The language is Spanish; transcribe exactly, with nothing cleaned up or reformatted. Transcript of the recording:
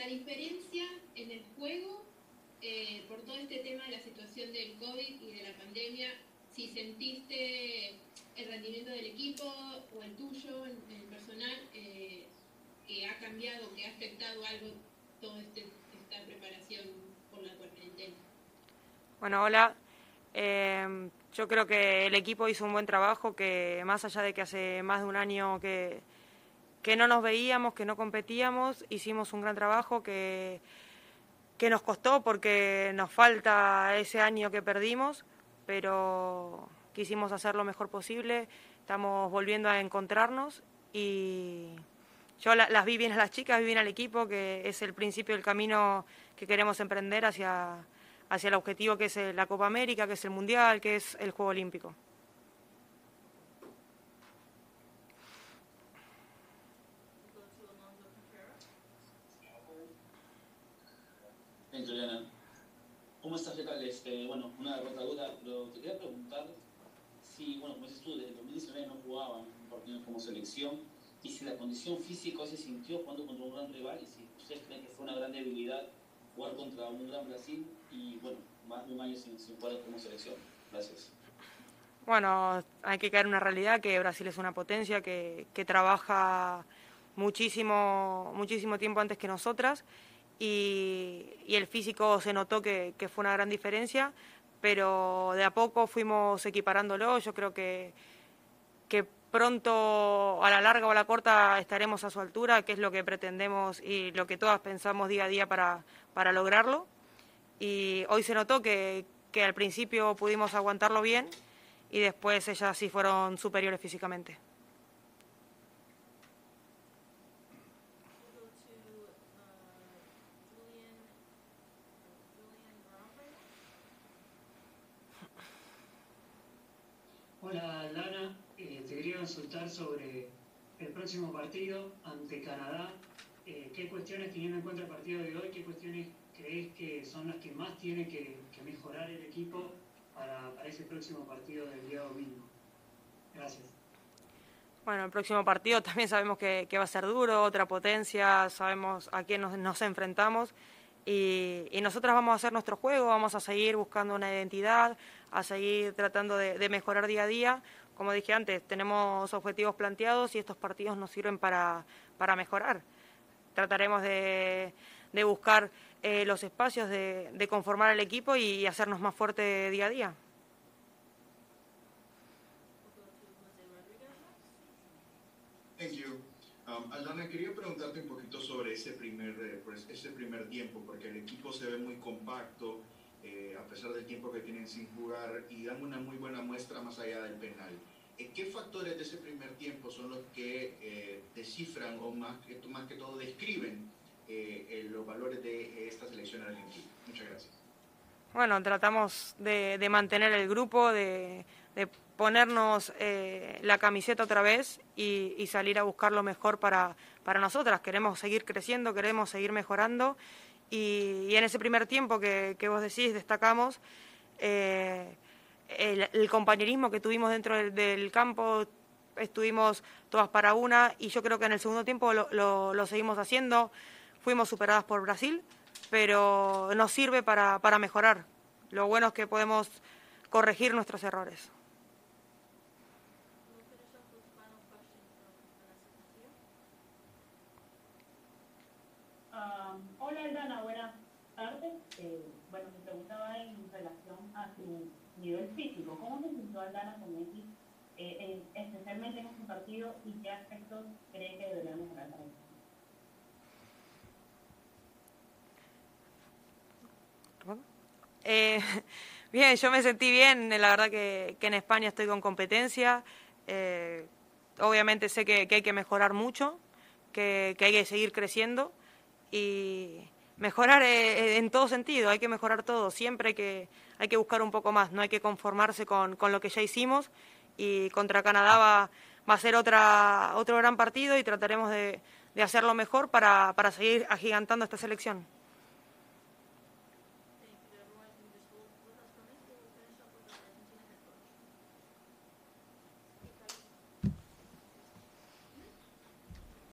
la diferencia en el juego, eh, por todo este tema de la situación del COVID y de la pandemia, si sentiste el rendimiento del equipo o el tuyo, en el personal, eh, que ha cambiado, que ha afectado algo toda este, esta preparación por la cuarentena. Bueno, hola. Eh, yo creo que el equipo hizo un buen trabajo, que más allá de que hace más de un año que, que no nos veíamos, que no competíamos, hicimos un gran trabajo que, que nos costó porque nos falta ese año que perdimos, pero quisimos hacer lo mejor posible, estamos volviendo a encontrarnos y yo la, las vi bien a las chicas, vi bien al equipo, que es el principio del camino que queremos emprender hacia... hacia el objetivo que es la Copa América, que es el Mundial, que es el Juego Olímpico. Bien, Juliana. ¿Cómo estás, Recal? Este, bueno, una derrota dura, pero te quería preguntar si, bueno, como dices tú, desde el dos mil diecinueve no jugaban un partido como selección, y si la condición física se sintió jugando contra un gran rival, y si ustedes creen que fue una gran debilidad jugar contra un gran Brasil y, bueno, más de un año sin, sin jugar como selección. Gracias. Bueno, hay que caer en una realidad que Brasil es una potencia que, que trabaja muchísimo, muchísimo tiempo antes que nosotras y, y el físico se notó que, que fue una gran diferencia, pero de a poco fuimos equiparándolo. Yo creo que, que pronto, a la larga o a la corta, estaremos a su altura, que es lo que pretendemos y lo que todas pensamos día a día para, para lograrlo. Y hoy se notó que, que al principio pudimos aguantarlo bien y después ellas sí fueron superiores físicamente. Hola, Lana, eh, te quería consultar sobre el próximo partido ante Canadá. Eh, ¿Qué cuestiones, teniendo en cuenta el partido de hoy, qué cuestiones crees que son las que más tiene que, que mejorar el equipo para, para ese próximo partido del día domingo? Gracias. Bueno, el próximo partido también sabemos que, que va a ser duro, otra potencia, sabemos a quién nos, nos enfrentamos y, y nosotras vamos a hacer nuestro juego, vamos a seguir buscando una identidad, a seguir tratando de, de mejorar día a día. Como dije antes, tenemos objetivos planteados y estos partidos nos sirven para, para mejorar. Trataremos de, de buscar eh, los espacios, de, de conformar el equipo y hacernos más fuerte día a día. Thank you. Um, Aldana, quería preguntarte un poquito sobre ese primer, eh, pues, ese primer tiempo, porque el equipo se ve muy compacto, eh, a pesar del tiempo que tienen sin jugar, y dan una muy buena muestra más allá del penal. Eh, ¿Qué factores de ese primer tiempo son los que eh, descifran o más que, más que todo describen eh, eh, los valores de esta selección argentina? Muchas gracias. Bueno, tratamos de, de mantener el grupo, de, de ponernos eh, la camiseta otra vez y, y salir a buscar lo mejor para, para nosotras. Queremos seguir creciendo, queremos seguir mejorando y, y en ese primer tiempo que, que vos decís destacamos eh, el, el compañerismo que tuvimos dentro del, del campo, estuvimos todas para una y yo creo que en el segundo tiempo lo, lo, lo seguimos haciendo. Fuimos superadas por Brasil, pero nos sirve para, para mejorar. Lo bueno es que podemos corregir nuestros errores. Um, hola, Aldana, buenas tardes. Eh, bueno, me preguntaba en relación a su nivel físico. ¿Cómo se sintió Aldana con X, eh, eh, especialmente en este partido, y qué aspectos cree que debería mejorar para eso? Eh, bien, yo me sentí bien, la verdad que, que en España estoy con competencia, eh, obviamente sé que, que hay que mejorar mucho, que, que hay que seguir creciendo y mejorar eh, en todo sentido, hay que mejorar todo, siempre hay que, hay que buscar un poco más, no hay que conformarse con, con lo que ya hicimos y contra Canadá va, va a ser otra, otro gran partido y trataremos de, de hacerlo mejor para, para seguir agigantando esta selección.